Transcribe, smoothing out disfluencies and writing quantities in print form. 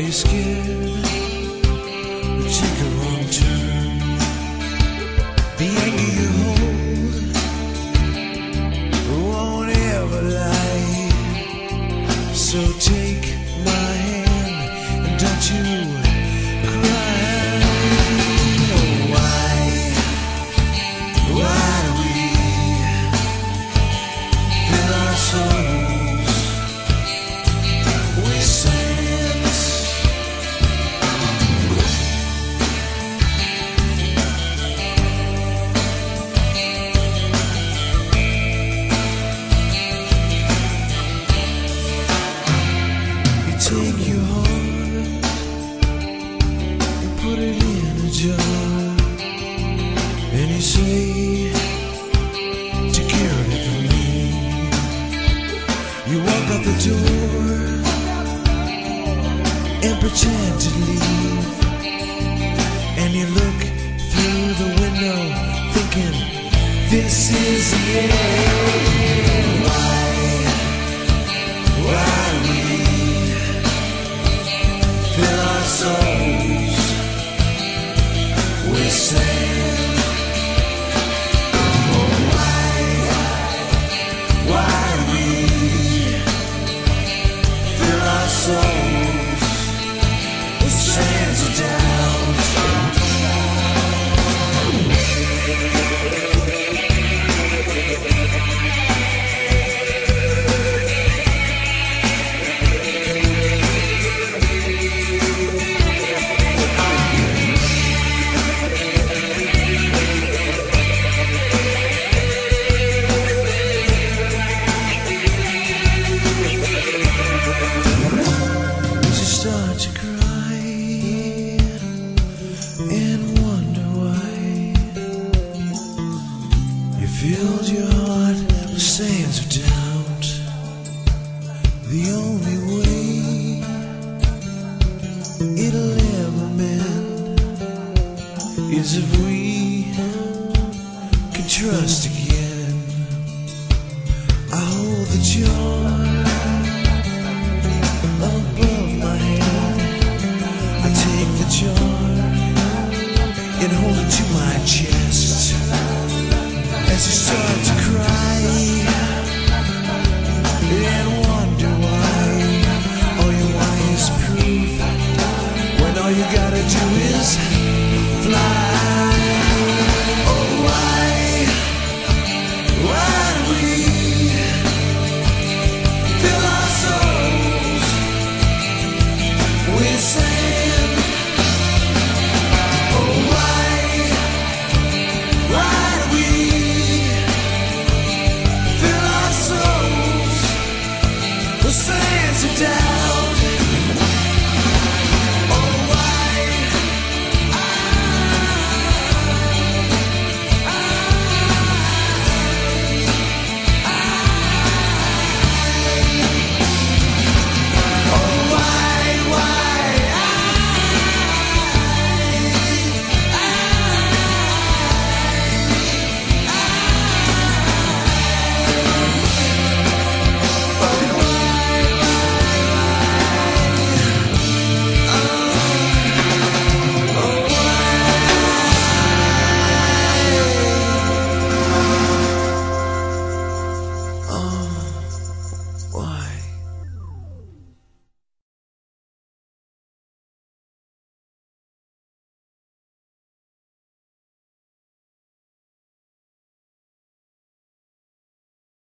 you scared to take a wrong turn? The anger you hold won't ever lie. So take my hand and don't you cry. Oh, why do we fill our souls with sins? You take your heart and put it in a jar, and you say, take care of it for me. You walk out the door and pretend to leave, and you look through the window thinking, this is the end. Why we fill our souls with sand? Oh, why we fill our souls with sands of doubt? Start to cry and wonder why you filled your heart with sands of doubt. The only way it'll ever mend is if we can trust again. I hold the jar above my head. I take the jar and hold it to my chest as you start to cry and wonder why. All you want is proof when all you gotta do is fly. Oh, why do we fill our souls with sand? Oh, why do we fill our souls with sands of doubt?